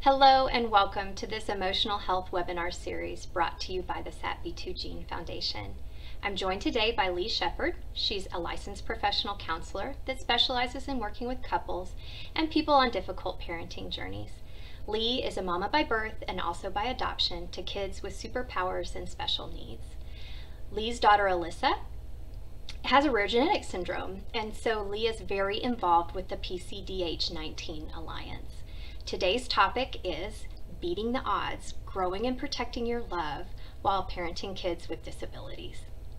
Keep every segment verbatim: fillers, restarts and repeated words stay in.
Hello and welcome to this emotional health webinar series brought to you by the S A T B two Gene Foundation. I'm joined today by Lee Shepard. She's a licensed professional counselor that specializes in working with couples and people on difficult parenting journeys. Lee is a mama by birth and also by adoption to kids with superpowers and special needs. Lee's daughter Alyssa has a rare genetic syndrome, and so Lee is very involved with the P C D H nineteen Alliance. Today's topic is beating the odds, growing and protecting your love while parenting kids with disabilities.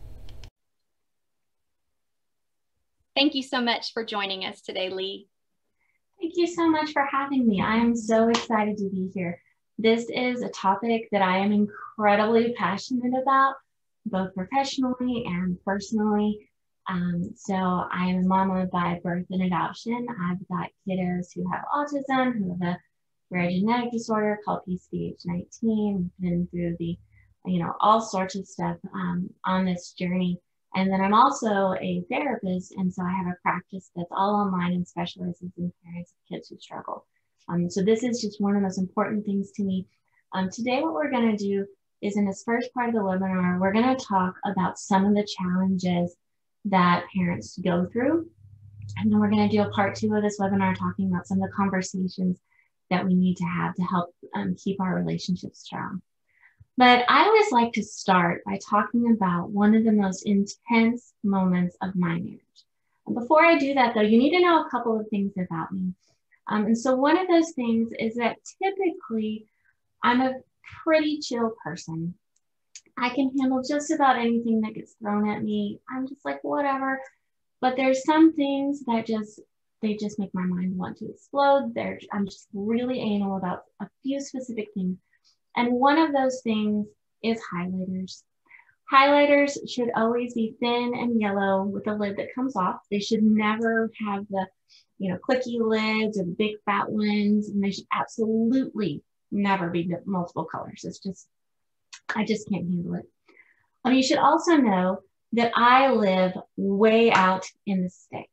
Thank you so much for joining us today, Lee. Thank you so much for having me. I am so excited to be here. This is a topic that I am incredibly passionate about, both professionally and personally. Um, so I am a mama by birth and adoption. I've got kiddos who have autism, who have a rare genetic disorder called P C D H nineteen. We've been through the, you know, all sorts of stuff um, on this journey. And then I'm also a therapist, and so I have a practice that's all online and specializes in parents of kids who struggle. Um, so this is just one of the most important things to me. Um, today, what we're going to do is in this first part of the webinar, we're going to talk about some of the challenges that parents go through. And then we're going to do a part two of this webinar talking about some of the conversations that we need to have to help um, keep our relationships strong. But I always like to start by talking about one of the most intense moments of my marriage. And before I do that, though, you need to know a couple of things about me. Um, and so one of those things is that typically I'm a pretty chill person. I can handle just about anything that gets thrown at me. I'm just like, whatever. But there's some things that just, they just make my mind want to explode. They're, I'm just really anal about a few specific things. And one of those things is highlighters. Highlighters should always be thin and yellow with a lid that comes off. They should never have the, you know, clicky lids or the big fat ones. And they should absolutely never be multiple colors. It's just, I just can't handle it. Um, you should also know that I live way out in the sticks.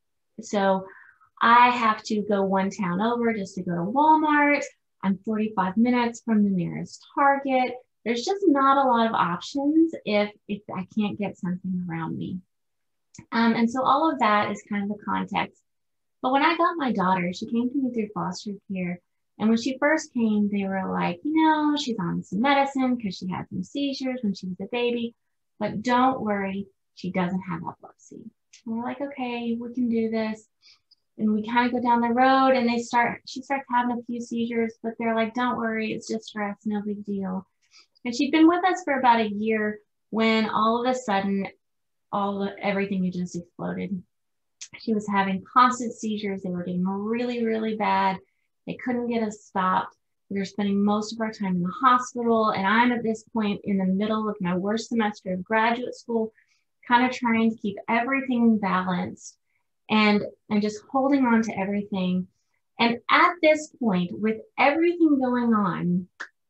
So I have to go one town over just to go to Walmart. I'm forty-five minutes from the nearest Target. There's just not a lot of options if, if I can't get something around me. Um, and so all of that is kind of the context. But when I got my daughter, she came to me through foster care. And when she first came, they were like, you know, she's on some medicine because she had some seizures when she was a baby, but don't worry, she doesn't have epilepsy. And we're like, okay, we can do this. And we kind of go down the road and they start, she starts having a few seizures, but they're like, don't worry, it's just stress, no big deal. And she'd been with us for about a year when all of a sudden, all the, everything had just exploded. She was having constant seizures. They were getting really, really bad. They couldn't get us stopped. We were spending most of our time in the hospital. And I'm at this point in the middle of my worst semester of graduate school, kind of trying to keep everything balanced and, and just holding on to everything. And at this point, with everything going on,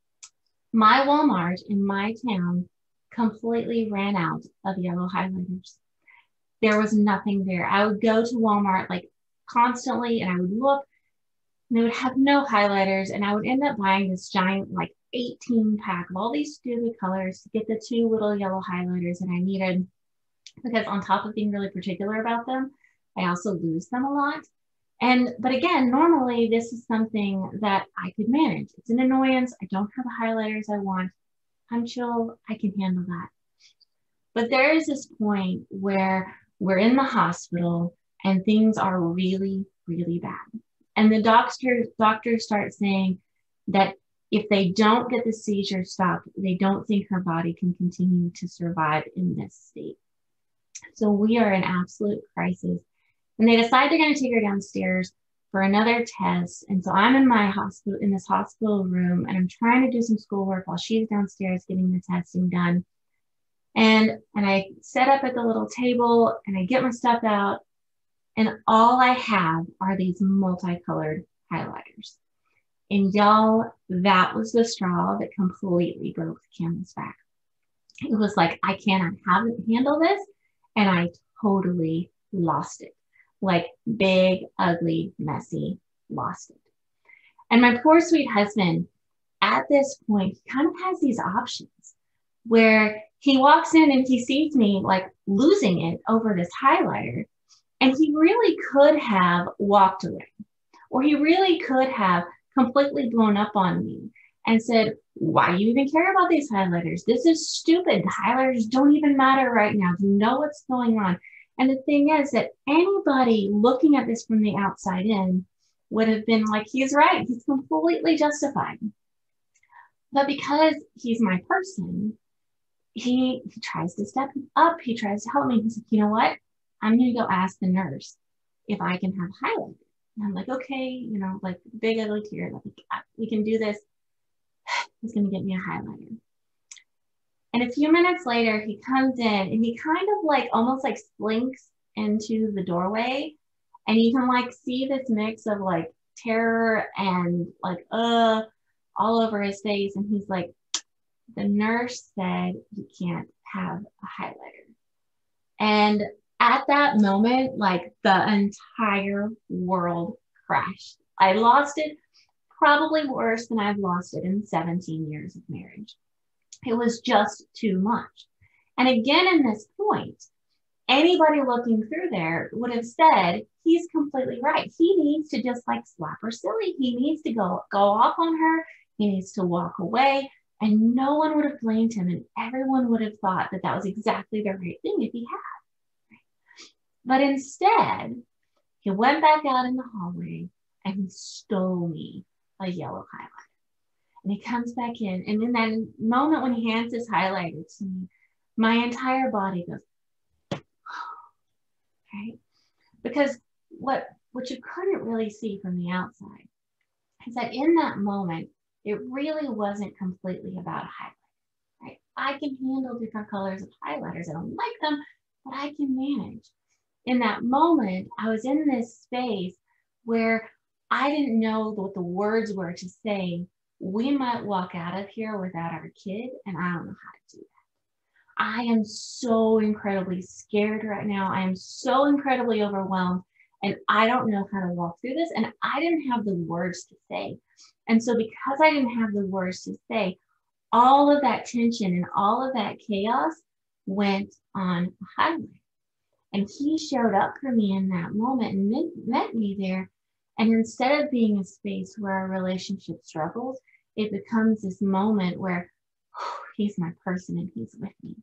my Walmart in my town completely ran out of yellow highlighters. There was nothing there. I would go to Walmart like constantly and I would look, and they would have no highlighters, and I would end up buying this giant like eighteen pack of all these stupid colors to get the two little yellow highlighters that I needed, because on top of being really particular about them, I also lose them a lot. And but again, normally this is something that I could manage. It's an annoyance. I don't have the highlighters I want. I'm chill. I can handle that. But there is this point where we're in the hospital and things are really, really bad. And the doctor, doctors start saying that if they don't get the seizure stopped, they don't think her body can continue to survive in this state. So we are in absolute crisis. And they decide they're going to take her downstairs for another test. And so I'm in my hospital, in this hospital room, and I'm trying to do some schoolwork while she's downstairs getting the testing done. And, and I set up at the little table and I get my stuff out. And all I have are these multicolored highlighters. And y'all, that was the straw that completely broke the camel's back. It was like, I cannot have it, handle this. And I totally lost it. Like big, ugly, messy, lost it. And my poor sweet husband, at this point, he kind of has these options where he walks in and he sees me like losing it over this highlighter. And he really could have walked away, or he really could have completely blown up on me and said, why do you even care about these highlighters? This is stupid. The highlighters don't even matter right now. Do you know what's going on? And the thing is that anybody looking at this from the outside in would have been like, he's right. He's completely justified. But because he's my person, he, he tries to step up. He tries to help me. He's like, you know what? I'm going to go ask the nurse if I can have highlighters. And I'm like, okay, you know, like big ugly tear, like we can do this. He's going to get me a highlighter. And a few minutes later, he comes in and he kind of like almost like slinks into the doorway. And you can like see this mix of like terror and like, uh, all over his face. And he's like, the nurse said you can't have a highlighter. And at that moment, like the entire world crashed. I lost it probably worse than I've lost it in seventeen years of marriage. It was just too much. And again, in this point, anybody looking through there would have said, he's completely right. He needs to just like slap her silly. He needs to go, go off on her. He needs to walk away. And no one would have blamed him. And everyone would have thought that that was exactly the right thing if he had. But instead, he went back out in the hallway and he stole me a yellow highlighter. And he comes back in. And in that moment when he hands his highlighter to me, my entire body goes, right? Because what, what you couldn't really see from the outside is that in that moment, it really wasn't completely about a highlighter, right? I can handle different colors of highlighters. I don't like them, but I can manage. In that moment, I was in this space where I didn't know what the words were to say. We might walk out of here without our kid, and I don't know how to do that. I am so incredibly scared right now. I am so incredibly overwhelmed, and I don't know how to walk through this, and I didn't have the words to say. And so because I didn't have the words to say, all of that tension and all of that chaos went on a highlight. And he showed up for me in that moment and met, met me there. And instead of being a space where our relationship struggles, it becomes this moment where whew, he's my person and he's with me.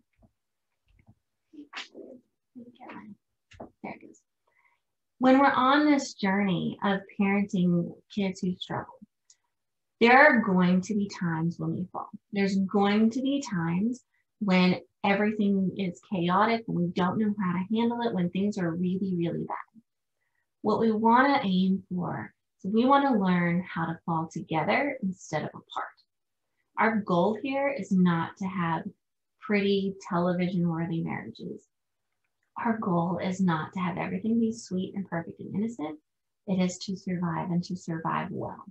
There it goes. When we're on this journey of parenting kids who struggle, there are going to be times when we fall. There's going to be times when everything is chaotic, when we don't know how to handle it, when things are really, really bad. What we want to aim for is we want to learn how to fall together instead of apart. Our goal here is not to have pretty television-worthy marriages. Our goal is not to have everything be sweet and perfect and innocent. It is to survive and to survive well.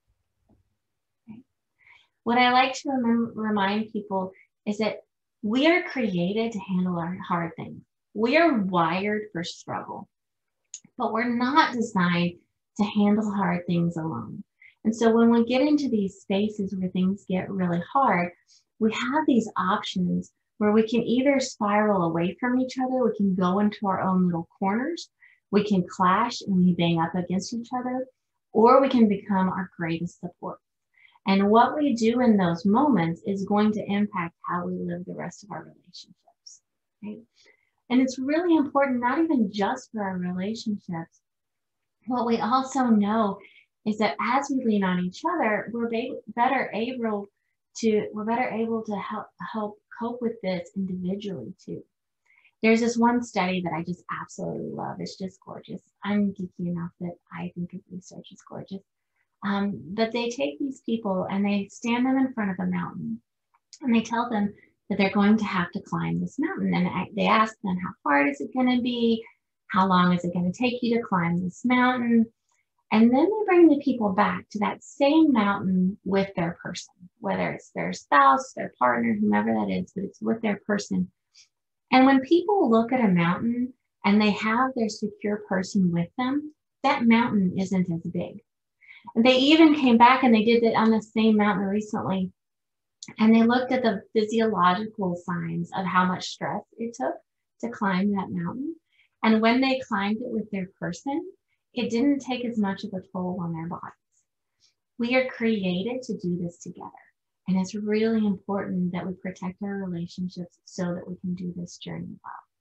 Okay. What I like to remember, remind people is that we are created to handle our hard things. We are wired for struggle, but we're not designed to handle hard things alone. And so when we get into these spaces where things get really hard, we have these options where we can either spiral away from each other, we can go into our own little corners, we can clash and we bang up against each other, or we can become our greatest support. And what we do in those moments is going to impact how we live the rest of our relationships, right? And it's really important, not even just for our relationships. What we also know is that as we lean on each other, we're be better able to, we're better able to help, help cope with this individually too. There's this one study that I just absolutely love. It's just gorgeous. I'm geeky enough that I think of research is gorgeous. Um, but they take these people and they stand them in front of a mountain and they tell them that they're going to have to climb this mountain. And I, they ask them, how hard is it going to be? How long is it going to take you to climb this mountain? And then they bring the people back to that same mountain with their person, whether it's their spouse, their partner, whomever that is, but it's with their person. And when people look at a mountain and they have their secure person with them, that mountain isn't as big. And they even came back and they did it on the same mountain recently. And they looked at the physiological signs of how much stress it took to climb that mountain. And when they climbed it with their person, it didn't take as much of a toll on their bodies. We are created to do this together. And it's really important that we protect our relationships so that we can do this journey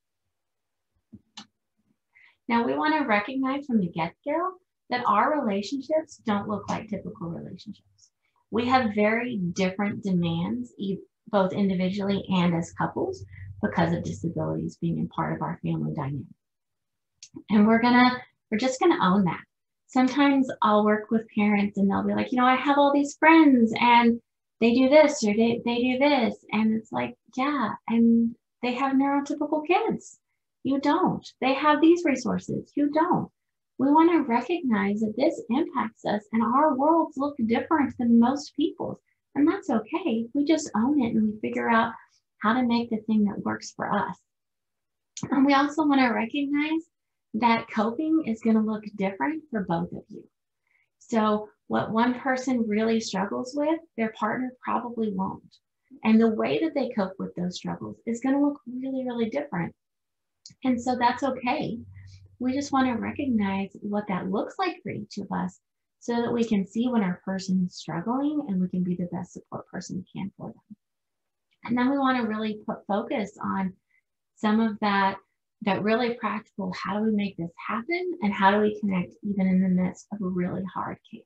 well. Now, we want to recognize from the get-go that our relationships don't look like typical relationships. We have very different demands, both individually and as couples, because of disabilities being a part of our family dynamic. And we're gonna, we're just gonna own that. Sometimes I'll work with parents and they'll be like, you know, I have all these friends and they do this or they, they do this. And it's like, yeah, and they have neurotypical kids. You don't. They have these resources. You don't. We want to recognize that this impacts us and our worlds look different than most people's. And that's okay. We just own it and we figure out how to make the thing that works for us. And we also want to recognize that coping is going to look different for both of you. So what one person really struggles with, their partner probably won't. And the way that they cope with those struggles is going to look really, really different. And so that's okay. We just want to recognize what that looks like for each of us so that we can see when our person is struggling and we can be the best support person we can for them. And then we want to really put focus on some of that, that really practical, how do we make this happen? And how do we connect even in the midst of a really hard chaos?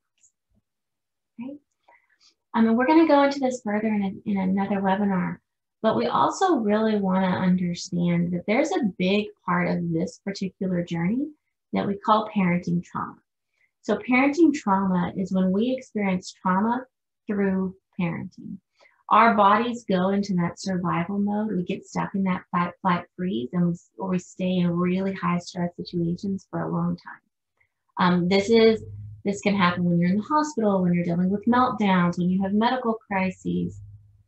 Okay. Um, and we're going to go into this further in, a, in another webinar. But we also really want to understand that there's a big part of this particular journey that we call parenting trauma. So parenting trauma is when we experience trauma through parenting. Our bodies go into that survival mode. We get stuck in that fight, flight, freeze, and we, or we stay in really high stress situations for a long time. Um, this is this can happen when you're in the hospital, when you're dealing with meltdowns, when you have medical crises.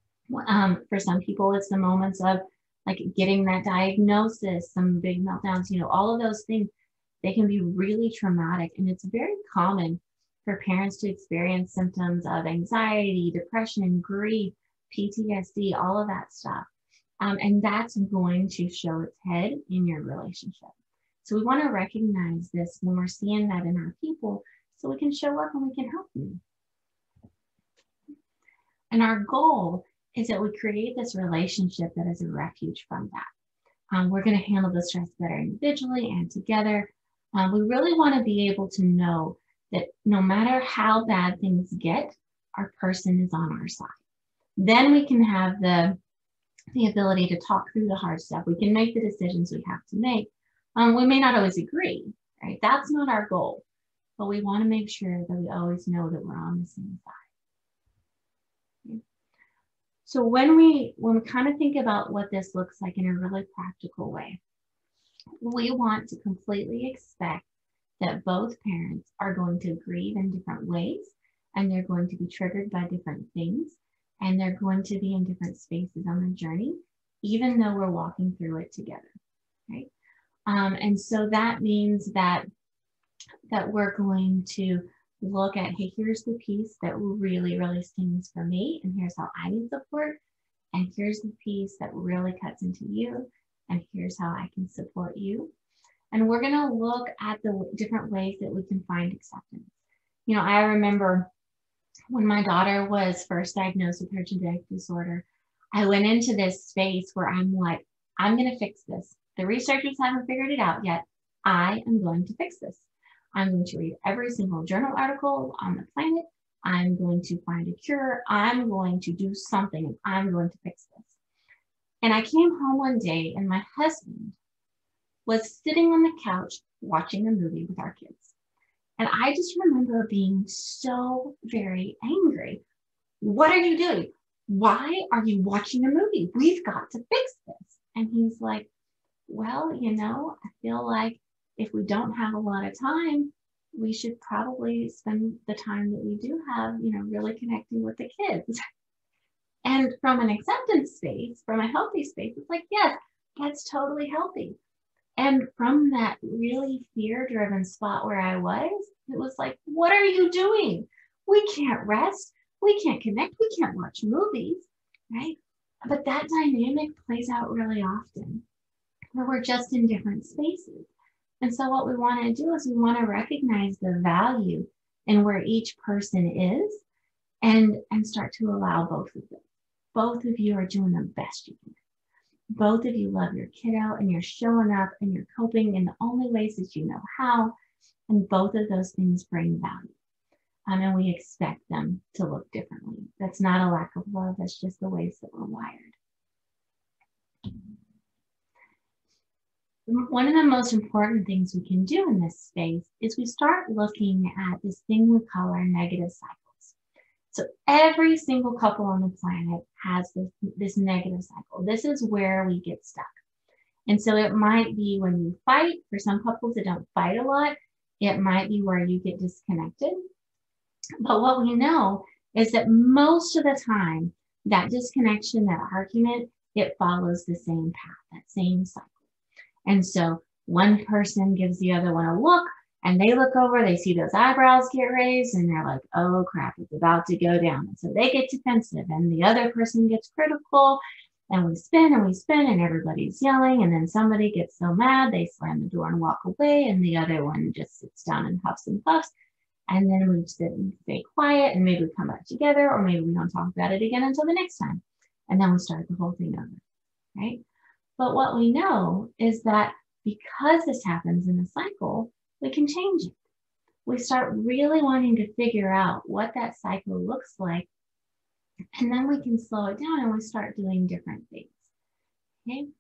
Um, for some people, it's the moments of like getting that diagnosis, some big meltdowns, you know, all of those things, they can be really traumatic. And it's very common for parents to experience symptoms of anxiety, depression, grief, P T S D, all of that stuff. Um, and that's going to show its head in your relationship. So we want to recognize this when we're seeing that in our people so we can show up and we can help you. And our goal is that we create this relationship that is a refuge from that. Um, we're going to handle the stress better individually and together. Uh, we really want to be able to know that no matter how bad things get, our person is on our side. Then we can have the, the ability to talk through the hard stuff. We can make the decisions we have to make. Um, we may not always agree, right? That's not our goal, but we want to make sure that we always know that we're on the same side. So when we when we kind of think about what this looks like in a really practical way, we want to completely expect that both parents are going to grieve in different ways, and they're going to be triggered by different things, and they're going to be in different spaces on the journey, even though we're walking through it together, right? Um, and so that means that that we're going to look at, hey, here's the piece that really, really stings for me, and here's how I need support, and here's the piece that really cuts into you, and here's how I can support you. And we're gonna look at the different ways that we can find acceptance. You know, I remember when my daughter was first diagnosed with her genetic disorder, I went into this space where I'm like, I'm gonna fix this. The researchers haven't figured it out yet. I am going to fix this. I'm going to read every single journal article on the planet. I'm going to find a cure. I'm going to do something, and I'm going to fix this. And I came home one day and my husband was sitting on the couch watching a movie with our kids. And I just remember being so very angry. What are you doing? Why are you watching a movie? We've got to fix this. And he's like, well, you know, I feel like if we don't have a lot of time, we should probably spend the time that we do have, you know, really connecting with the kids. And from an acceptance space, from a healthy space, it's like, yes, that's totally healthy. And from that really fear-driven spot where I was, It was like, what are you doing? We can't rest. We can't connect. We can't watch movies, right? But that dynamic plays out really often where we're just in different spaces. And so what we want to do is we want to recognize the value in where each person is and, and start to allow both of them. Both of you are doing the best you can. Both of you love your kiddo and you're showing up and you're coping in the only ways that you know how. And both of those things bring value. Um, and we expect them to look differently. That's not a lack of love. That's just the ways that we're wired. One of the most important things we can do in this space is we start looking at this thing we call our negative cycles. So every single couple on the planet has this, this negative cycle. This is where we get stuck. And so it might be when you fight. For some couples that don't fight a lot, it might be where you get disconnected. But what we know is that most of the time, that disconnection, that argument, it follows the same path, that same cycle. And so one person gives the other one a look and they look over, they see those eyebrows get raised and they're like, oh crap, it's about to go down. And so they get defensive and the other person gets critical and we spin and we spin and everybody's yelling. And then somebody gets so mad, they slam the door and walk away and the other one just sits down and huffs and puffs. And then we sit and stay quiet and maybe we come back together or maybe we don't talk about it again until the next time. And then we start the whole thing over, right? But what we know is that because this happens in a cycle, we can change it. We start really wanting to figure out what that cycle looks like, and then we can slow it down and we start doing different things, okay?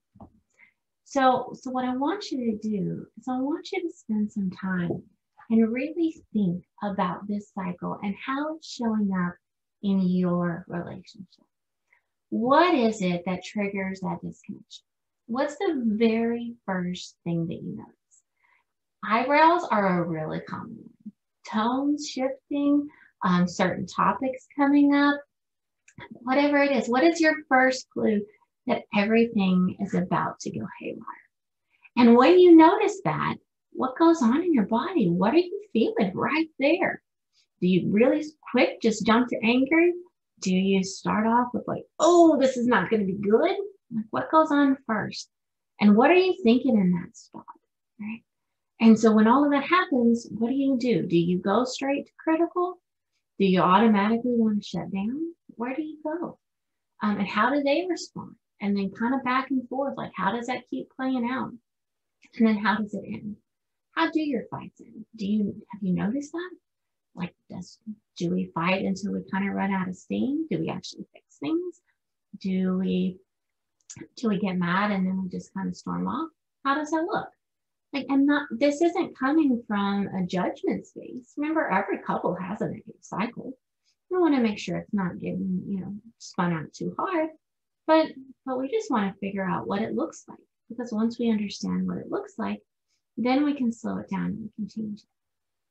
So, so what I want you to do is I want you to spend some time and really think about this cycle and how it's showing up in your relationship. What is it that triggers that disconnection? What's the very first thing that you notice? Eyebrows are a really common one. Tones shifting, um, certain topics coming up, whatever it is. What is your first clue that everything is about to go haywire? And when you notice that, what goes on in your body? What are you feeling right there? Do you really quick just jump to anger? Do you start off with like, oh, this is not going to be good? Like, what goes on first? And what are you thinking in that spot, right? And so when all of that happens, what do you do? Do you go straight to critical? Do you automatically want to shut down? Where do you go? Um, and how do they respond? And then kind of back and forth, like how does that keep playing out? And then how does it end? How do your fights end? Do you, have you noticed that? Like, does, do we fight until we kind of run out of steam? Do we actually fix things? Do we till we get mad and then we just kind of storm off? How does that look? Like, and not, this isn't coming from a judgment space. Remember, every couple has a negative cycle. We want to make sure it's not getting, you know, spun out too hard, but, but we just want to figure out what it looks like, because once we understand what it looks like, then we can slow it down and we can change it.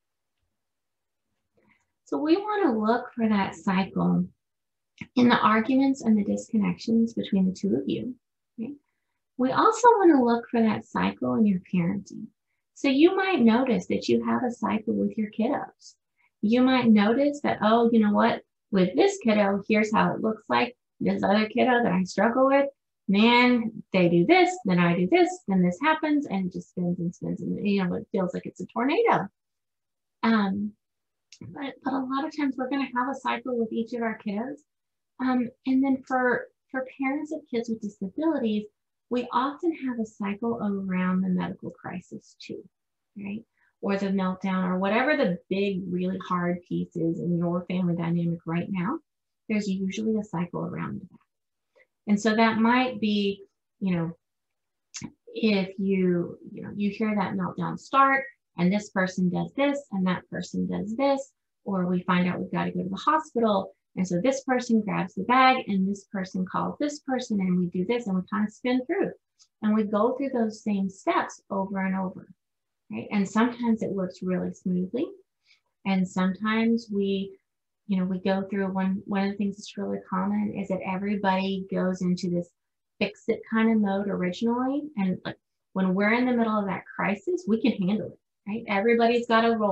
So we want to look for that cycle in the arguments and the disconnections between the two of you. Okay? We also want to look for that cycle in your parenting. So you might notice that you have a cycle with your kiddos. You might notice that, oh, you know what, with this kiddo, here's how it looks like. This other kiddo that I struggle with, man, they do this, then I do this, then this happens, and it just spins and spins, and you know, it feels like it's a tornado. Um, but, but a lot of times we're going to have a cycle with each of our kiddos. Um, and then for, for parents of kids with disabilities, we often have a cycle around the medical crisis too, right? Or the meltdown, or whatever the big, really hard piece is in your family dynamic right now. There's usually a cycle around that. And so that might be, you know, if you, you know, you hear that meltdown start and this person does this and that person does this, or we find out we've got to go to the hospital. And so this person grabs the bag and this person calls this person and we do this and we kind of spin through and we go through those same steps over and over, right? And sometimes it works really smoothly. And sometimes we, you know, we go through one, one of the things that's really common is that everybody goes into this fix it kind of mode originally. And like when we're in the middle of that crisis, we can handle it, right? Everybody's got a role.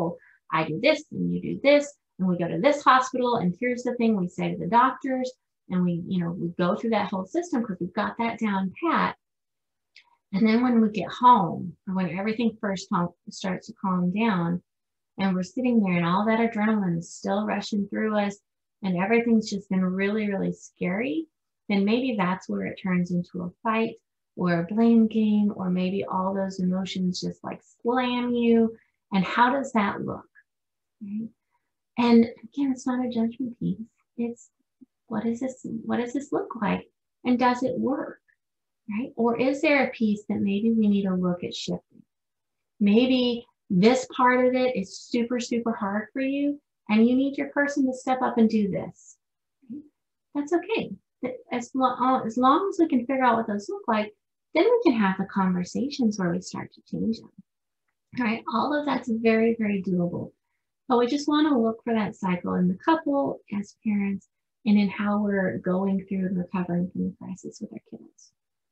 I do this and you do this, and we go to this hospital, and here's the thing we say to the doctors, and we, you know, we go through that whole system because we've got that down pat. And then when we get home, or when everything first starts to calm down, and we're sitting there and all that adrenaline is still rushing through us, and everything's just been really, really scary, then maybe that's where it turns into a fight or a blame game, or maybe all those emotions just like slam you. And how does that look? Right? And again, it's not a judgment piece. It's what is this? What does this look like? And does it work? Right? Or is there a piece that maybe we need to look at shifting? Maybe this part of it is super, super hard for you, and you need your person to step up and do this. Right? That's okay. As long, as long as we can figure out what those look like, then we can have the conversations where we start to change them. All right, all of that's very, very doable. But we just want to look for that cycle in the couple, as parents, and in how we're going through and recovering from the crisis with our kiddos.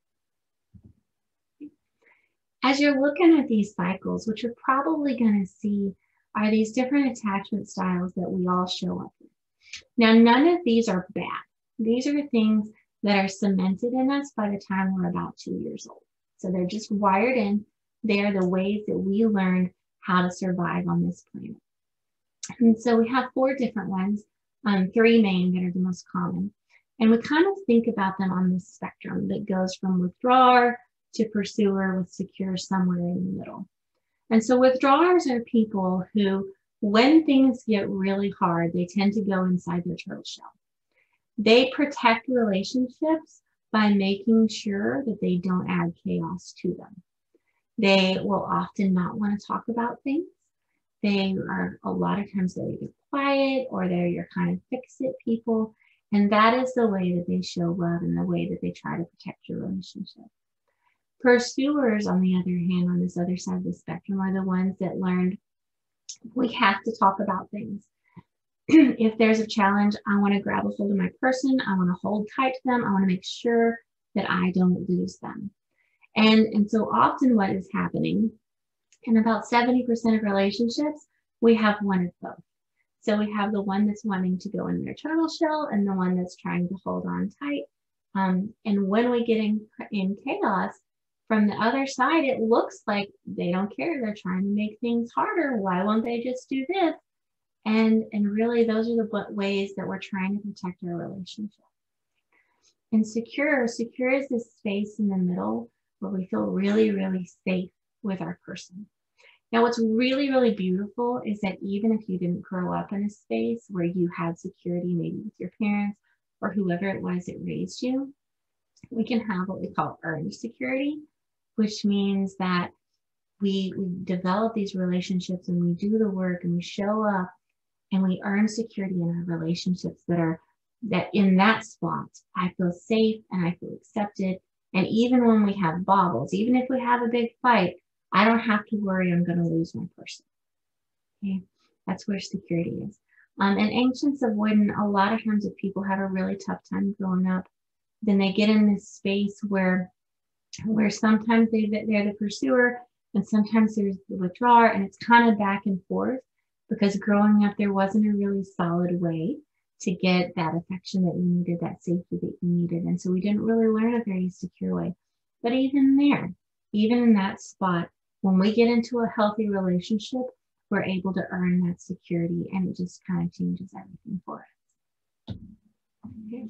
As you're looking at these cycles, what you're probably going to see are these different attachment styles that we all show up with. Now, none of these are bad. These are things that are cemented in us by the time we're about two years old. So they're just wired in. They are the ways that we learned how to survive on this planet. And so we have four different ones, um, three main that are the most common. And we kind of think about them on this spectrum that goes from withdrawer to pursuer, with secure somewhere in the middle. And so withdrawers are people who, when things get really hard, they tend to go inside their turtle shell. They protect relationships by making sure that they don't add chaos to them. They will often not want to talk about things. They are, a lot of times they're either quiet or they're your kind of fix-it people. And that is the way that they show love and the way that they try to protect your relationship. Pursuers, on the other hand, on this other side of the spectrum, are the ones that learned we have to talk about things. If there's a challenge, I want to grab a hold of my person. I want to hold tight to them. I want to make sure that I don't lose them. And, and so often what is happening in about seventy percent of relationships, we have one of both. So we have the one that's wanting to go in their turtle shell and the one that's trying to hold on tight. Um, and when we get in, in chaos, from the other side, it looks like they don't care. They're trying to make things harder. Why won't they just do this? And, and really, those are the ways that we're trying to protect our relationship. And secure, secure is this space in the middle where we feel really, really safe with our person. Now, what's really, really beautiful is that even if you didn't grow up in a space where you had security, maybe with your parents or whoever it was that raised you, we can have what we call earned security, which means that we, we develop these relationships and we do the work and we show up and we earn security in our relationships that are, that in that spot, I feel safe and I feel accepted. And even when we have bobbles, even if we have a big fight, I don't have to worry I'm going to lose my person. Okay, that's where security is. Um, and anxious avoidant, a lot of times if people have a really tough time growing up, then they get in this space where, where sometimes they, they're the pursuer and sometimes there's the withdrawer, and it's kind of back and forth because growing up there wasn't a really solid way to get that affection that you needed, that safety that you needed. And so we didn't really learn a very secure way. But even there, even in that spot, when we get into a healthy relationship, we're able to earn that security, and it just kind of changes everything for us. Okay.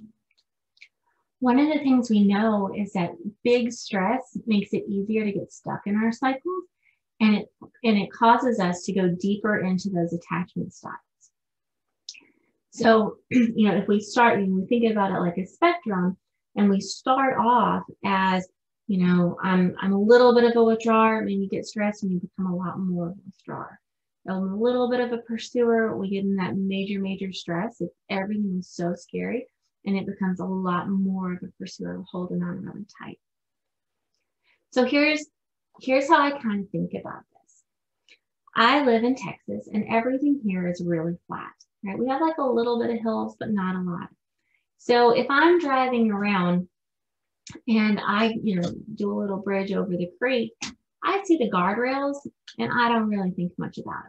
One of the things we know is that big stress makes it easier to get stuck in our cycles, and it, and it causes us to go deeper into those attachment styles. So, you know, if we start, you know, we think about it like a spectrum, and we start off as, you know, I'm, I'm a little bit of a withdrawer, and then you get stressed and you become a lot more of a withdrawer. I'm a little bit of a pursuer, we get in that major, major stress. If everything is so scary, and it becomes a lot more of a pursuer holding on really tight. So here's, here's how I kind of think about this. I live in Texas, and everything here is really flat, right? We have like a little bit of hills, but not a lot. So if I'm driving around and I, you know, do a little bridge over the creek, I see the guardrails and I don't really think much about them.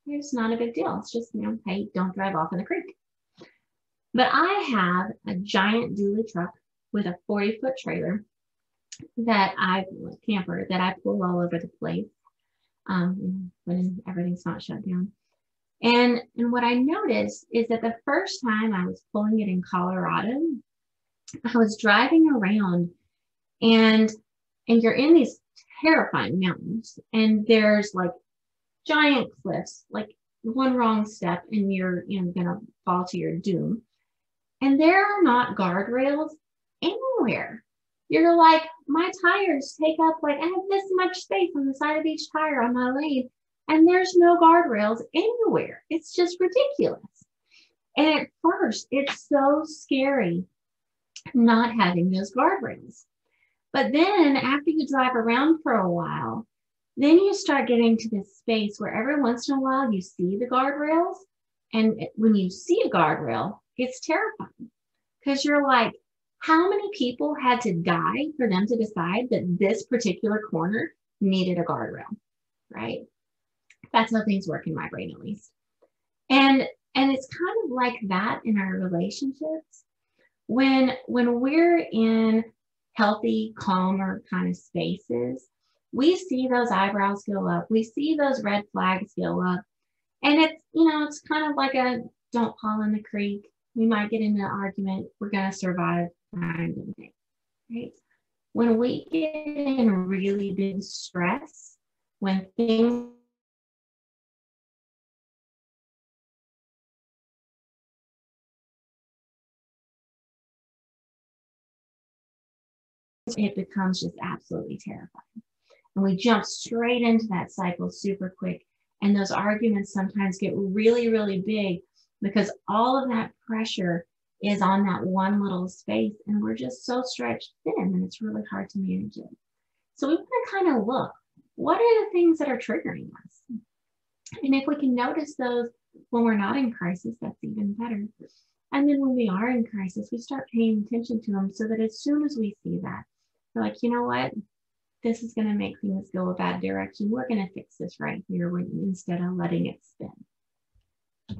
It's not a big deal. It's just, you know, hey, don't drive off in the creek. But I have a giant dually truck with a forty foot trailer that I, camper, that I pull all over the place um, when everything's not shut down. And, and what I noticed is that the first time I was pulling it in Colorado, I was driving around and, and you're in these terrifying mountains and there's like giant cliffs, like one wrong step and you're, you know, gonna fall to your doom. And there are not guardrails anywhere. You're like, my tires take up, like I have this much space on the side of each tire on my lane, and there's no guardrails anywhere. It's just ridiculous. And at first, it's so scary not having those guardrails. But then after you drive around for a while, then you start getting to this space where every once in a while you see the guardrails. And when you see a guardrail, it's terrifying because you're like, how many people had to die for them to decide that this particular corner needed a guardrail, right? That's how things work in my brain, at least. And, and it's kind of like that in our relationships. When, when we're in healthy, calmer kind of spaces, we see those eyebrows go up. We see those red flags go up. And it's, you know, it's kind of like a don't fall in the creek. We might get into an argument. We're going to survive kind of thing, right? When we get in really big stress, when things it becomes just absolutely terrifying. And we jump straight into that cycle super quick. And those arguments sometimes get really, really big because all of that pressure is on that one little space. And we're just so stretched thin and it's really hard to manage it. So we want to kind of look, what are the things that are triggering us? And if we can notice those when we're not in crisis, that's even better. And then when we are in crisis, we start paying attention to them so that as soon as we see that, we're like, you know what? This is going to make things go a bad direction. We're going to fix this right here instead of letting it spin.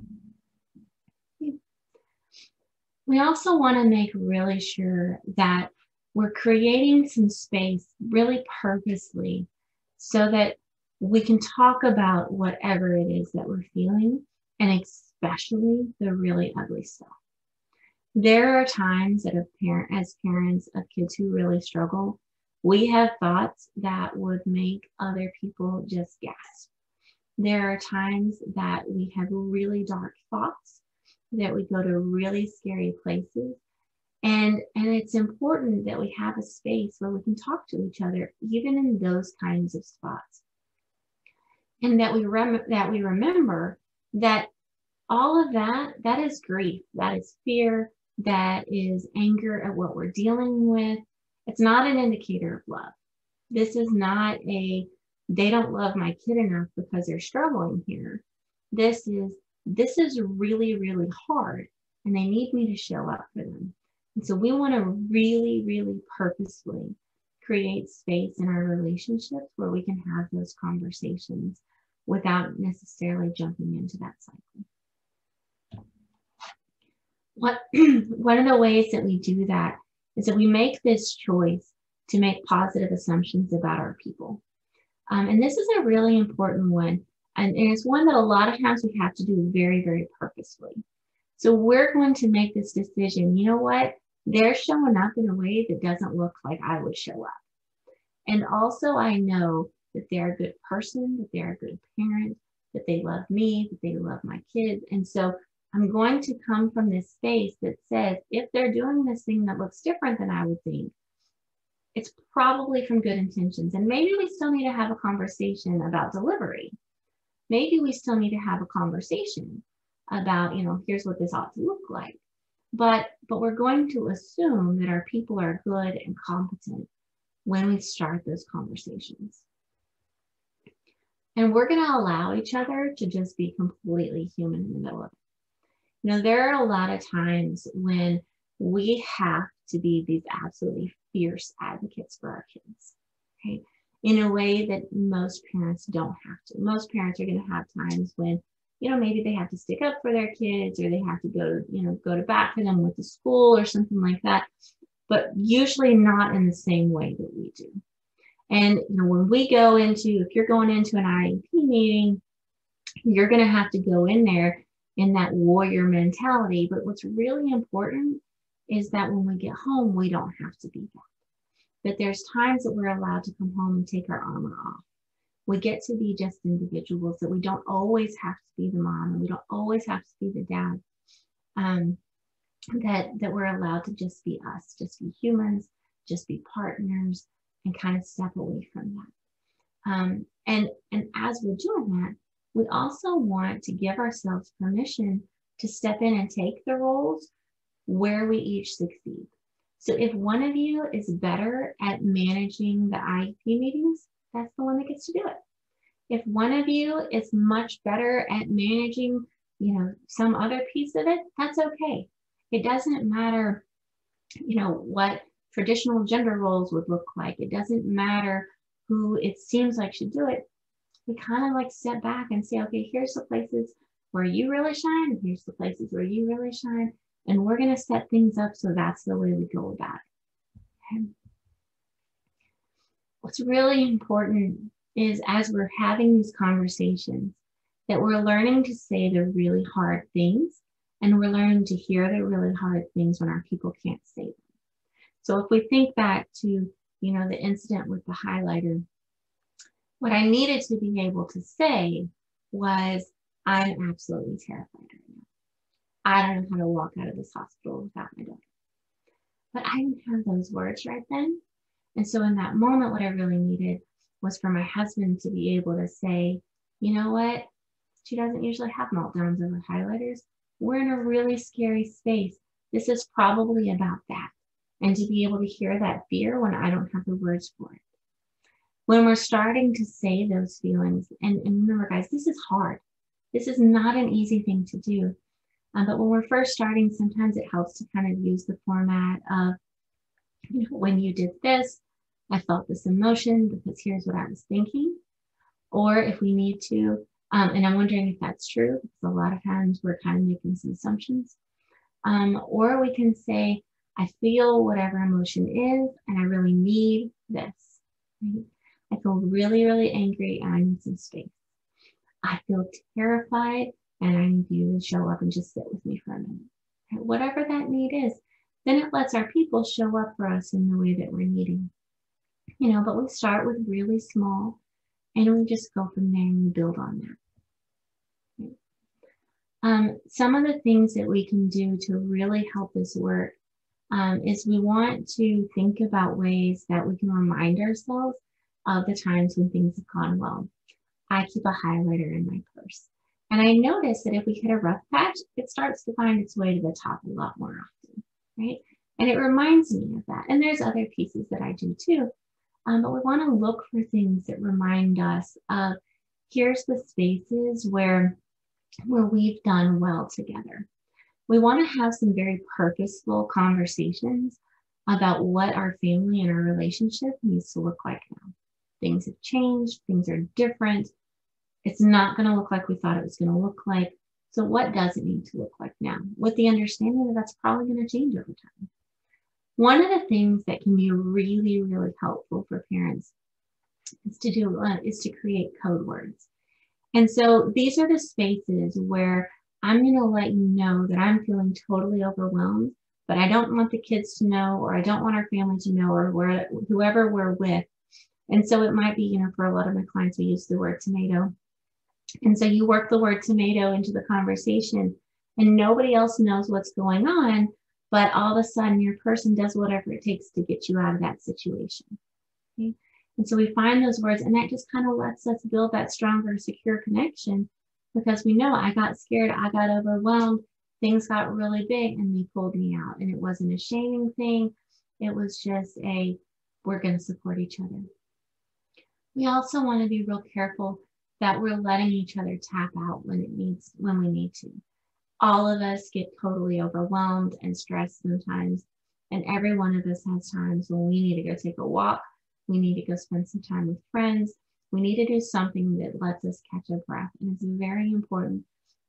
We also want to make really sure that we're creating some space really purposely so that we can talk about whatever it is that we're feeling, and especially the really ugly stuff. There are times that a parent, as parents of kids who really struggle, we have thoughts that would make other people just gasp. There are times that we have really dark thoughts, that we go to really scary places. And, and it's important that we have a space where we can talk to each other, even in those kinds of spots. And that we, rem that we remember that all of that, that is grief, that is fear, that is anger at what we're dealing with. It's not an indicator of love. This is not a, they don't love my kid enough because they're struggling here. This is, this is really, really hard and they need me to show up for them. And so we want to really, really purposefully create space in our relationships where we can have those conversations without necessarily jumping into that cycle. What, one of the ways that we do that is that we make this choice to make positive assumptions about our people. Um, and this is a really important one. And, and it's one that a lot of times we have to do very, very purposefully. So we're going to make this decision, you know what? They're showing up in a way that doesn't look like I would show up. And also I know that they're a good person, that they're a good parent, that they love me, that they love my kids. And so I'm going to come from this space that says, if they're doing this thing that looks different than I would think, it's probably from good intentions. And maybe we still need to have a conversation about delivery. Maybe we still need to have a conversation about, you know, here's what this ought to look like. But, but we're going to assume that our people are good and competent when we start those conversations. And we're going to allow each other to just be completely human in the middle of it. You know, there are a lot of times when we have to be these absolutely fierce advocates for our kids, right? In a way that most parents don't have to. Most parents are going to have times when you know, maybe they have to stick up for their kids, or they have to go, you know, go to bat for them with the school or something like that, but usually not in the same way that we do. And, you know, when we go into, if you're going into an I E P meeting, you're going to have to go in there in that warrior mentality. But what's really important is that when we get home, we don't have to be that. That there's times that we're allowed to come home and take our armor off. We get to be just individuals, that we don't always have to be the mom, and we don't always have to be the dad. Um, that, that we're allowed to just be us, just be humans, just be partners, and kind of step away from that. Um, and, and as we're doing that, we also want to give ourselves permission to step in and take the roles where we each succeed. So if one of you is better at managing the I E P meetings, that's the one that gets to do it. If one of you is much better at managing, you know, some other piece of it, that's okay. It doesn't matter, you know, what traditional gender roles would look like. It doesn't matter who it seems like should do it. We kind of like step back and say, okay, here's the places where you really shine, and here's the places where you really shine, and we're going to set things up so that's the way we go about it. Okay. What's really important is, as we're having these conversations, that we're learning to say the really hard things, and we're learning to hear the really hard things when our people can't say them. So if we think back to, you know, the incident with the highlighter, what I needed to be able to say was, I'm absolutely terrified right now. I don't know how to walk out of this hospital without my daughter. But I didn't have those words right then. And so in that moment, what I really needed was for my husband to be able to say, you know what? She doesn't usually have meltdowns over highlighters. We're in a really scary space. This is probably about that. And to be able to hear that fear when I don't have the words for it. When we're starting to say those feelings, and, and remember, guys, this is hard. This is not an easy thing to do. Um, but when we're first starting, sometimes it helps to kind of use the format of, you know, when you did this, I felt this emotion because here's what I was thinking. Or if we need to, um, and I'm wondering if that's true, because a lot of times we're kind of making some assumptions. Um, or we can say, I feel whatever emotion is, and I really need this. Right? I feel really, really angry, and I need some space. I feel terrified, and I need you to show up and just sit with me for a minute. Right? Whatever that need is, then it lets our people show up for us in the way that we're needing. You know, but we start with really small, and we just go from there and we build on that. Right? Um, some of the things that we can do to really help this work um, is we want to think about ways that we can remind ourselves of the times when things have gone well. I keep a highlighter in my purse. And I notice that if we hit a rough patch, it starts to find its way to the top a lot more often, right? And it reminds me of that. And there's other pieces that I do too. Um, but we want to look for things that remind us of, here's the spaces where, where we've done well together. We want to have some very purposeful conversations about what our family and our relationship needs to look like now. Things have changed, things are different. It's not going to look like we thought it was going to look like. So what does it need to look like now? With the understanding that that's probably going to change over time. One of the things that can be really, really helpful for parents is to do uh, is to create code words. And so these are the spaces where I'm going to let you know that I'm feeling totally overwhelmed, but I don't want the kids to know, or I don't want our family to know, or where, whoever we're with. And so it might be, you know, for a lot of my clients, we use the word tomato. And so you work the word tomato into the conversation, and nobody else knows what's going on, but all of a sudden your person does whatever it takes to get you out of that situation. Okay? And so we find those words, and that just kind of lets us build that stronger, secure connection, because we know I got scared, I got overwhelmed, things got really big, and they pulled me out. And it wasn't a shaming thing. It was just a, we're going to support each other. We also want to be real careful that we're letting each other tap out when it needs, when we need to. All of us get totally overwhelmed and stressed sometimes. And every one of us has times when we need to go take a walk. We need to go spend some time with friends. We need to do something that lets us catch our breath. And it's very important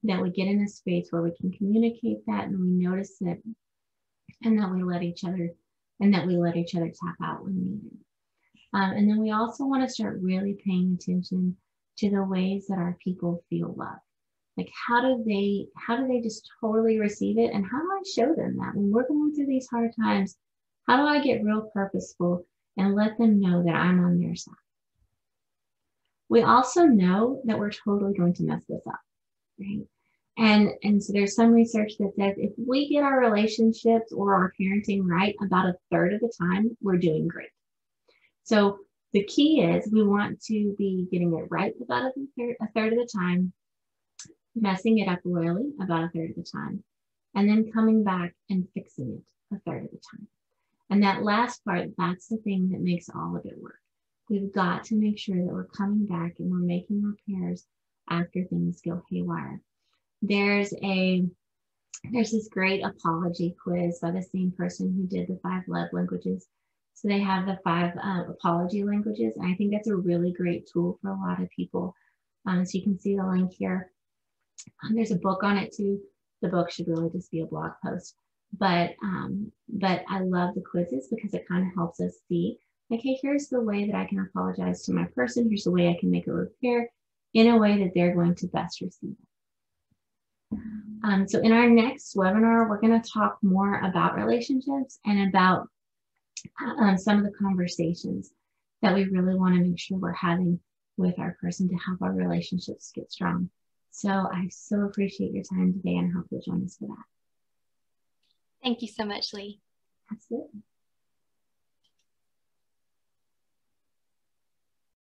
that we get in a space where we can communicate that and we notice it, and that we let each other and that we let each other tap out when needed. Um, and then we also want to start really paying attention to the ways that our people feel love. Like how do they how do they just totally receive it, and how do I show them that when we're going through these hard times? How do I get real purposeful and let them know that I'm on their side? We also know that we're totally going to mess this up, right? And, and so there's some research that says if we get our relationships or our parenting right about a third of the time, we're doing great. So the key is we want to be getting it right about a third, a third of the time, messing it up royally about a third of the time, and then coming back and fixing it a third of the time. And that last part, that's the thing that makes all of it work. We've got to make sure that we're coming back and we're making repairs after things go haywire. There's a there's this great apology quiz by the same person who did the five love languages. So they have the five uh, apology languages, and I think that's a really great tool for a lot of people. Um, so you can see the link here. Um, there's a book on it too. The book should really just be a blog post, but um, but I love the quizzes because it kind of helps us see, like, hey, here's the way that I can apologize to my person. Here's the way I can make a repair in a way that they're going to best receive it. Um, so in our next webinar, we're going to talk more about relationships and about um, some of the conversations that we really want to make sure we're having with our person to help our relationships get strong. So I so appreciate your time today, and I hope you'll join us for that. Thank you so much, Lee. Absolutely.